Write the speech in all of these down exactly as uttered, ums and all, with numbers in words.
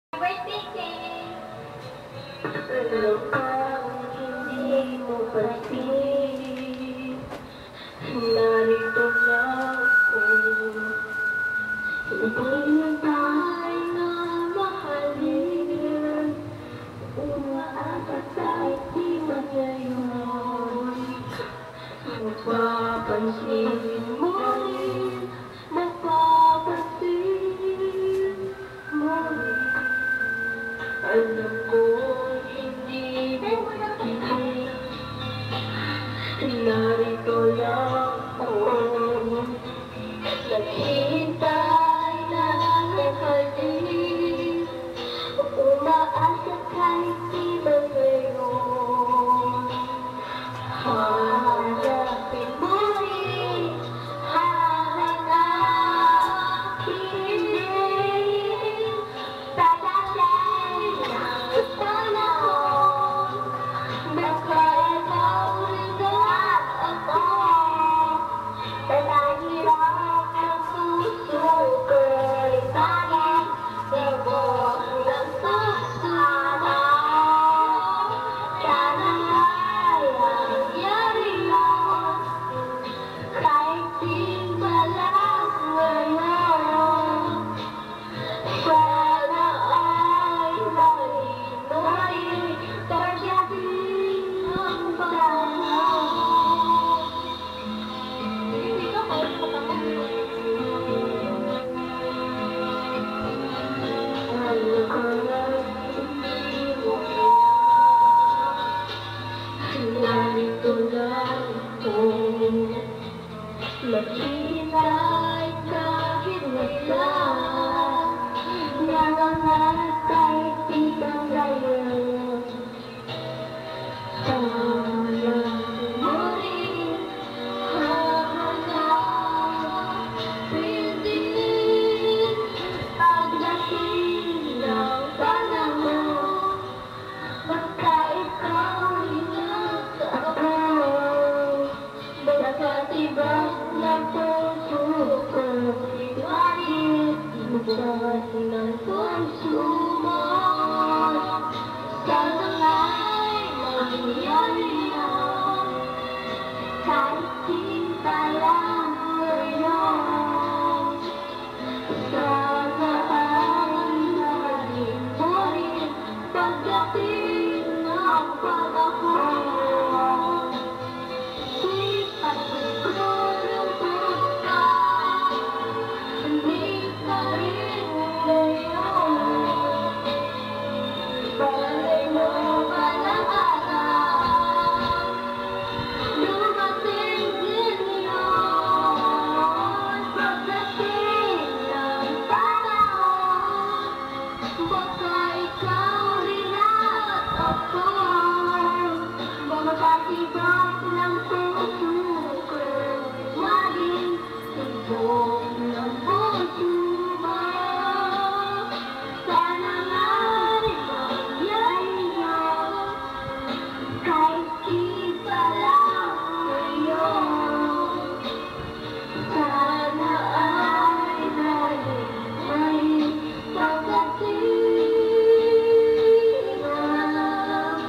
Birthday cake! Ano kang hindi mo pansin? Narito na ako. Hindi tayo na mahalin. Umaasa kahit di man ngayon. Mapapansin mo rin, mapapansin mo rin. Alam ko hindi mo makinig. Narito lang ako. Naghihintay na nakahalin. Umaasa kahit di ba ngayon. Hanapin mo rin, hahanapin din. Dadating ang panahon, basta ikaw rin at ako. Pinahirap ng puso ko'y bakit gabos ng susana. Sana ay nangyari yun, kahit di pala ngayon. Sana ay mahinay, pagdating ang panahon. Hindi ka kahit matamang. Alam ko na hindi mo kailangan. Narito lang ako. Maghihintay kahit wala. Nangangarap kahit di ba ngayon. Hanapin mo rin, hahanapin din. Pagdating ng panahon, basta ikaw rin at ako. Nakatibak ng puso ko, ngunit ibigay ng puso mo. Sana nga'y mangyari yun, kahit di pala ngayon. Sana ay naging mo rin, pagdating ng panahon. At nagkulungkot ka, hindi ka rin ngayon. Balay mo kalahatan, dumating din yun. Pagdating ng panahon, baka ikaw rin at ako. Makakatibak ng puso ko, maging tibok ng puso mo. Sana nga'y mangyari yun, kahit di pala ngayon. Sana ay naging may pagdating ng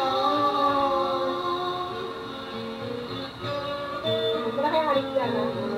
panahon. Wala kayong halika na.